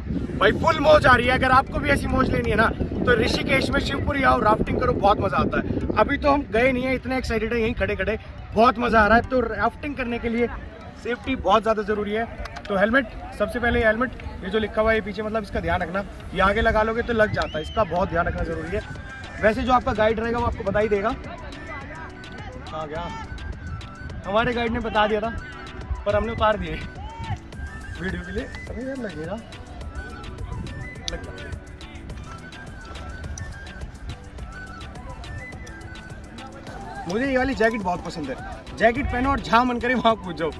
भाई फुल मौज आ रही है। अगर आपको भी ऐसी मौज लेनी है ना तो ऋषिकेश में शिवपुरी आओ, राफ्टिंग करो, बहुत मजा आता है। अभी तो हम गए नहीं है, इतने एक्साइटेड है यहीं खड़े खड़े, बहुत मजा आ रहा है। तो राफ्टिंग करने के लिए सेफ्टी बहुत ज्यादा जरूरी है। तो हेलमेट, सबसे पहले हेलमेट, ये जो लिखा हुआ है पीछे, मतलब इसका ध्यान रखना, ये आगे लगा लोगे तो लग जाता है, इसका बहुत ध्यान रखना जरूरी है। वैसे जो आपका गाइड रहेगा वो आपको बता ही देगा। हाँ क्या, हमारे गाइड ने बता दिया था पर हमने उतार दिए वीडियो के लिए। अरे यार लगेगा, लग जाएगा। मुझे ये वाली जैकेट बहुत पसंद है, जैकेट पहनो और जहाँ मन करे वहाँ कूद जाओ।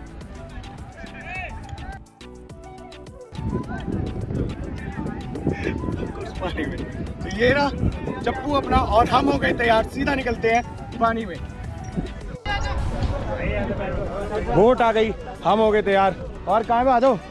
पानी में तो ये रहा चप्पू अपना, और हम हो गए तैयार, सीधा निकलते हैं पानी में। बोट आ गई, हम हो गए तैयार। और कहाँ पे आ जाओ,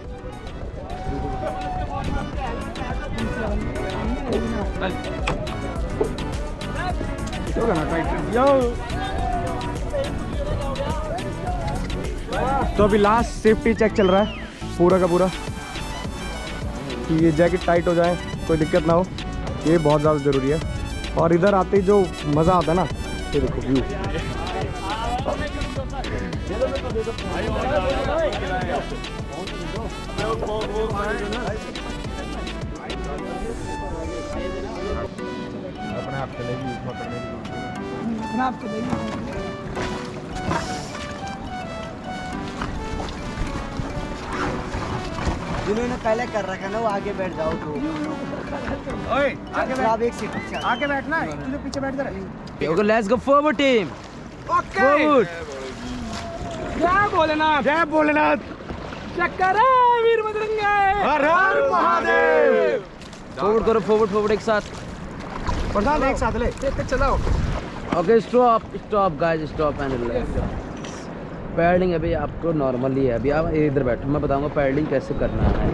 तो अभी लास्ट सेफ्टी चेक चल रहा है पूरा का पूरा, कि ये जैकेट टाइट हो जाए, कोई दिक्कत ना हो, ये बहुत ज़्यादा ज़रूरी है। और इधर आते ही जो मज़ा आता है ना, ये देखो व्यू। अपने आप चलेगी, अपने आप चलेगी। जिन्होंने पहले कर रखा ना वो आगे बैठ जाओ। तो ओए आगे बैठ, आप एक सीट पीछे आगे बैठना है, तू पीछे बैठ जा। Okay let's go forward team. Okay forward. जय भोलेनाथ, जय भोलेनाथ, चक्कर है वीर बजरंगी, हर हर महादेव। फॉरवर्ड करो, फॉरवर्ड फॉरवर्ड एक साथ, प्रधान एक साथ ले चलाओ। Okay stop stop guys, stop and relax. Paddling अभी आपको नॉर्मली है, अभी आप इधर बैठो, मैं बताऊंगा पैडलिंग कैसे करना है।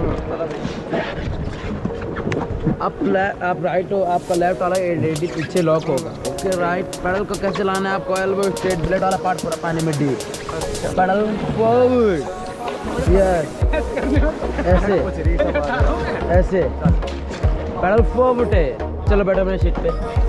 आप राइट हो, आपका लेफ्ट वाला रेडी पीछे लॉक होगा। ओके राइट, पैडल को कैसे चलाना है आपको, एल्बो स्ट्रेट, ब्लेड वाला पार्ट पूरा पानी में डीप, पैडल फॉरवर्ड, यस ऐसे ऐसे, पैडल फॉरवर्ड है। चलो बैठो अपने सीट पे।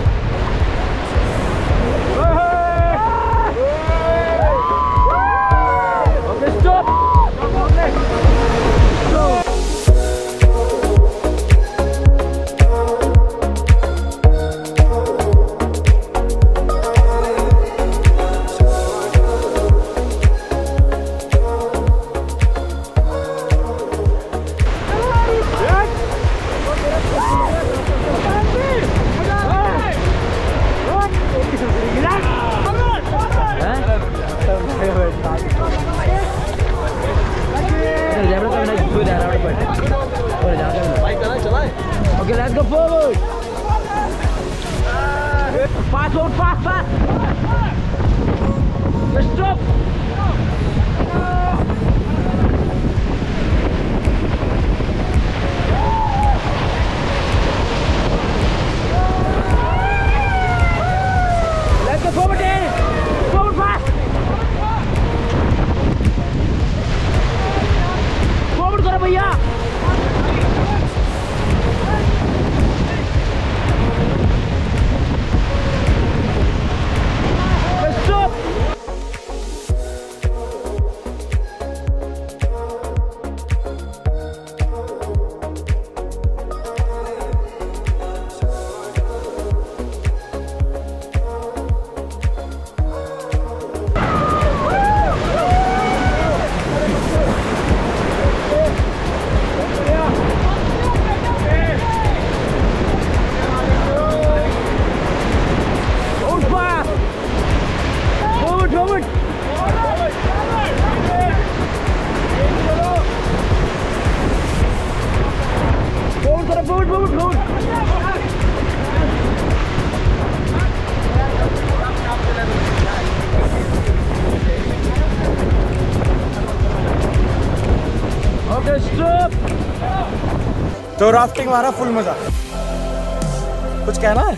Okay, let's go forward. Fast, forward, fast, fast. Let's stop. Let's go forward, forward, fast. Forward करो भैया। तो राफ्टिंग हमारा फुल मजा। कुछ कहना है?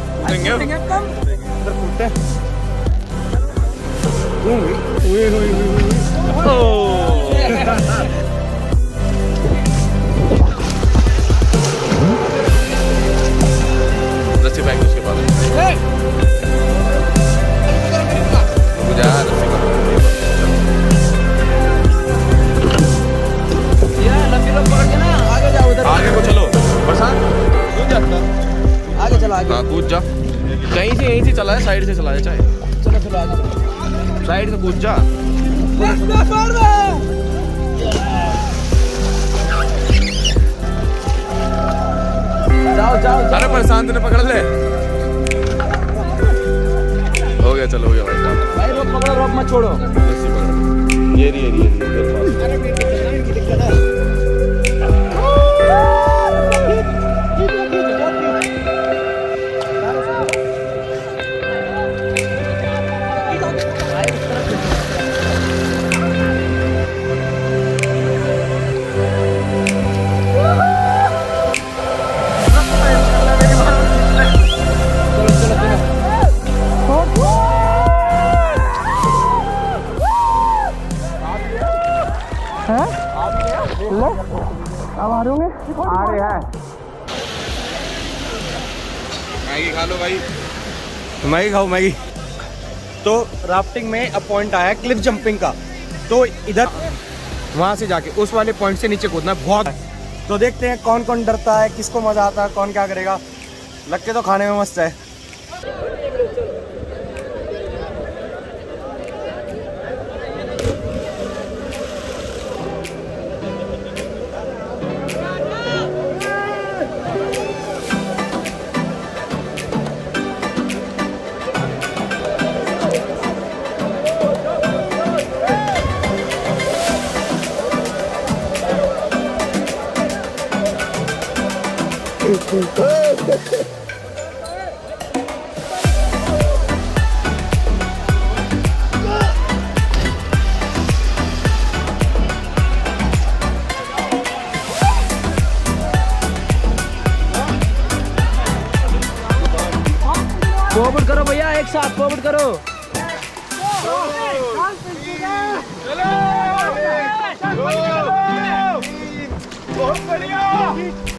इधर कूदते हैं। लोग पकड़ के ना आगे जाओ, उधर आगे को चलो बरसात, कूद जा, आगे चलो, आगे। हाँ कूद जा, कहीं से यहीं से चला है, साइड से चला है चाहे, चलो चलो आगे चलो, साइड से कूद जा। जाओ जाओ। अरे प्रशांत ने पकड़ ले, हो गया, चलो हो गया भाई साहब। भाई रोक पकड़ो, रोक मत छोड़ो। रस्सी पकड़, ये रही मैगी खा लो भाई, मैगी खाओ मैगी। तो राफ्टिंग में अब पॉइंट आया है क्लिफ जंपिंग का, तो इधर वहां से जाके उस वाले पॉइंट से नीचे कूदना बहुत है। तो देखते हैं कौन कौन डरता है, किसको मजा आता है, कौन क्या करेगा। लग के तो खाने में मस्त है। फॉरवर्ड करो भैया, एक साथ फॉरवर्ड करो। बहुत बढ़िया।